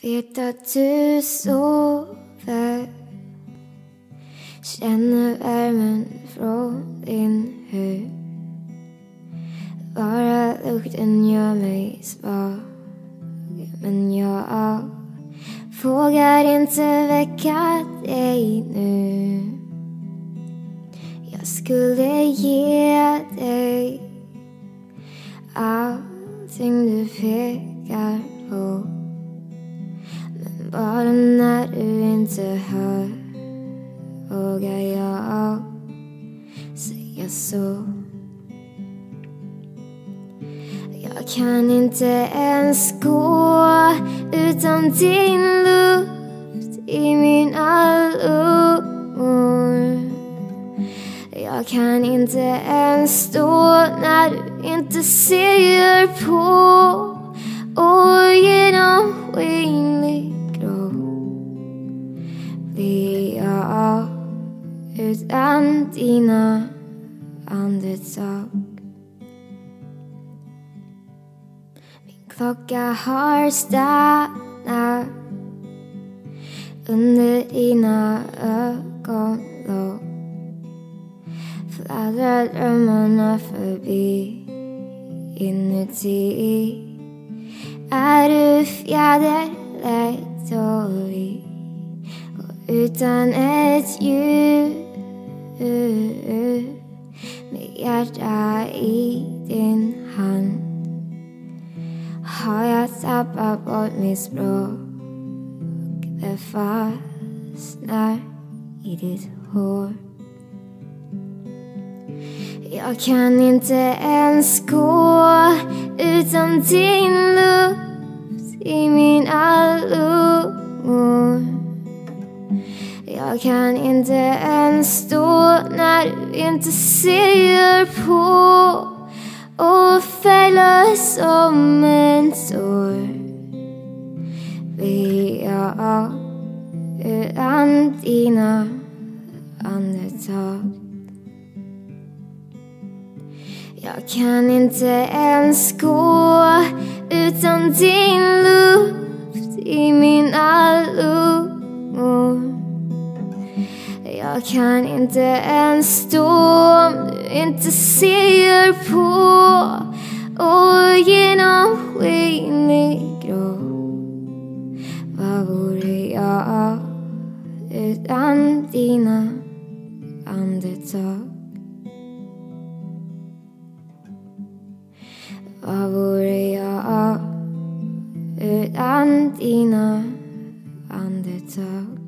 Vet att du sover, känner värmen från din hud. Bara lukten gör mig svag, men jag vågar inte väcka dig nu. Jag skulle ge dig allting du pekar på, men bara när du inte hör vågar jag säga så. Jag kan inte ens gå utan din luft i mina lungor. Jag kan inte ens stå när du inte ser på, och genom skinlig grå blir jag utan dina andetag. Klocka har stannat under dina ögonlock. Fladdrar drömmarna förbi. Inuti är du fjäderlätt och vit, och utan ett ljud med hjärta i din hand har jag tappat bort mitt språk. Det fastnar i ditt hår. Jag kan inte ens gå utan din luft i mina lungor. Jag kan inte ens stå när du inte ser på, och fälla som en tår blir jag utan dina andetag. Jag kan inte ens gå utan din luft i mina lungor. Jag kan inte ens stå om du inte ser på, och genom skinlig grå. Vad vore jag utan dina andetag? Vad vore jag utan dina andetag?